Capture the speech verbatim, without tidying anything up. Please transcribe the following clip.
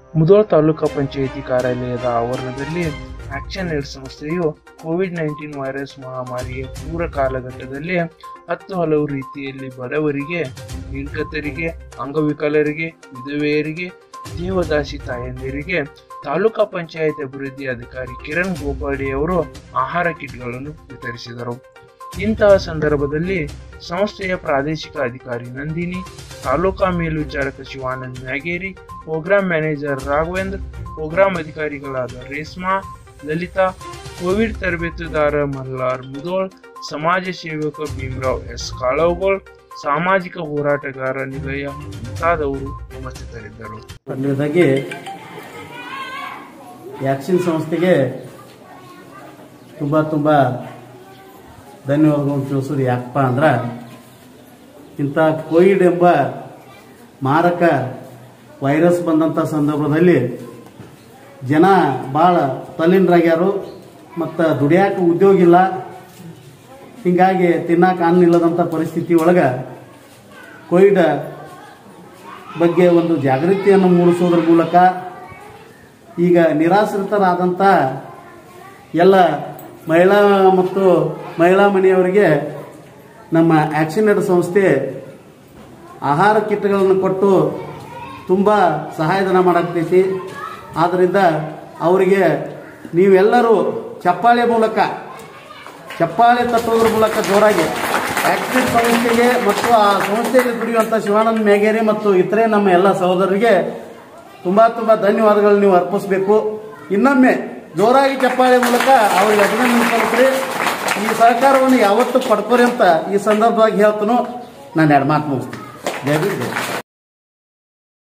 ಮುಧೋಳ ತಾಲೂಕಾ ಪಂಚಾಯಿತಿ ಕಾರ್ಯಾಲಯದ ಆವರಣದಲ್ಲಿ action aid ಸಂಸ್ಥೆಯು ಕೋವಿಡ್ ನೈನ್ಟೀನ್ ವೈರಸ್ ಮಹಾಮಾರಿಯ ತೀವ್ರ ಕಾಲಘಟ್ಟದಲ್ಲಿ ಹತ್ತು ಹಲವು ರೀತಿಯಲ್ಲಿ ಬಡವರಿಗೆ, ನಿರ್ಗತರಿಗೆ, ಅಂಗವಿಕಲರಿಗೆ, ವಿಧವೆಯರಿಗೆ, ದೇವದಾಸಿ ತಾಯಂದಿರಿಗೆ ತಾಲೂಕಾ ಪಂಚಾಯತ್ ಅಭಿವೃದ್ಧಿ ಅಧಿಕಾರಿ ಕಿರಣ್ ಗೋಪಾಡಿ ಅವರು ಆಹಾರ ಕಿಟ್ಗಳನ್ನು ವಿತರಿಸಿದರು. ಇಂತಹ ಸಂದರ್ಭದಲ್ಲಿ ಸಂಸ್ಥೆಯ ಪ್ರಾದೇಶಿಕ ಅಧಿಕಾರಿ ನಂದಿನಿ, ತಾಲೂಕಾ ಮೇಲ್ವಿಚಾರಕ Shivanand Myageri, program manager Raghavendra, program ಅಧಿಕಾರಿಗಳಾದ ರೇಷ್ಮಾ, ಲಲಿತಾ, ಕೋವಿಡ್ ತರಬೇತುದಾರ ಮಲ್ಲಾರ್ ಮುಧೋಳ್, ಸಮಾಜ ಸೇವಕ ಭೀಮರಾವ್ ಎಸ್ ಕಾಳವಗೋಳ್, ಸಾಮಾಜಿಕ ಹೋರಾಟಗಾರ ನಿಲಯ ಮುಂತಾದವರು ಉಪಸ್ಥಿತರಿದ್ದರು. ಆಕ್ಷನ್ ಸಂಸ್ಥೆಗೆ ತುಂಬ ತುಂಬ ಧನ್ಯವಾದಗಳನ್ನು ತಿಳಿಸೋದು ಯಾಕಪ್ಪ ಅಂದ್ರೆ, ಇಂಥ ಕೋವಿಡ್ ಎಂಬ ಮಾರಕ ವೈರಸ್ ಬಂದಂಥ ಸಂದರ್ಭದಲ್ಲಿ ಜನ ಭಾಳ ತಲ್ಲೀನರಾಗ್ಯಾರು. ಮತ್ತು ದುಡಿಯಾಕ ಉದ್ಯೋಗ ಇಲ್ಲ, ಹೀಗಾಗಿ ತಿನ್ನಕ್ಕೆ ಅನ್ನ ಇಲ್ಲದಂಥ ಪರಿಸ್ಥಿತಿ ಒಳಗೆ ಕೋವಿಡ್ ಬಗ್ಗೆ ಒಂದು ಜಾಗೃತಿಯನ್ನು ಮೂಡಿಸೋದ್ರ ಮೂಲಕ ಈಗ ನಿರಾಶ್ರಿತರಾದಂಥ ಎಲ್ಲ ಮಹಿಳಾ ಮತ್ತು ಮಹಿಳಾ ಮನೆಯವರಿಗೆ ನಮ್ಮ ಆಕ್ಷನ್ ಏಡ್ ಸಂಸ್ಥೆ ಆಹಾರ ಕಿಟ್ಗಳನ್ನು ಕೊಟ್ಟು ತುಂಬ ಸಹಾಯಧನ ಮಾಡಾಕ್ತೈತಿ. ಆದ್ದರಿಂದ ಅವರಿಗೆ ನೀವೆಲ್ಲರೂ ಚಪ್ಪಾಳೆ ಮೂಲಕ ಚಪ್ಪಾಳೆ ತಟ್ಟೋದ್ರ ಮೂಲಕ ಜೋರಾಗಿ ಆಕ್ಷನ್ ಸಂಸ್ಥೆಗೆ ಮತ್ತು ಆ ಸಂಸ್ಥೆಗೆ ದುಡಿಯುವಂಥ ಶಿವಾನಂದ್ ಮ್ಯಾಗೇರಿ ಮತ್ತು ಇತರೆ ನಮ್ಮ ಎಲ್ಲ ಸಹೋದರರಿಗೆ ತುಂಬ ತುಂಬ ಧನ್ಯವಾದಗಳು ನೀವು ಅರ್ಪಿಸಬೇಕು. ಇನ್ನೊಮ್ಮೆ ಜೋರಾಗಿ ಚಪ್ಪಾಳೆ ಮೂಲಕ ಅವರಿಗೆ ಅಭಿನಂದನೆ ಸಲ್ಲಿಸ್ರಿ. ಈ ಸಹಕಾರವನ್ನು ಯಾವತ್ತೂ ಪಡ್ಕೋರಿ ಅಂತ ಈ ಸಂದರ್ಭವಾಗಿ ಹೇಳ್ತಾನೋ ನಾನು ಎರಡು ಮಾತು ಮುಗಿಸ್ತೀನಿ. ಜೈ ಹಿಂದ್.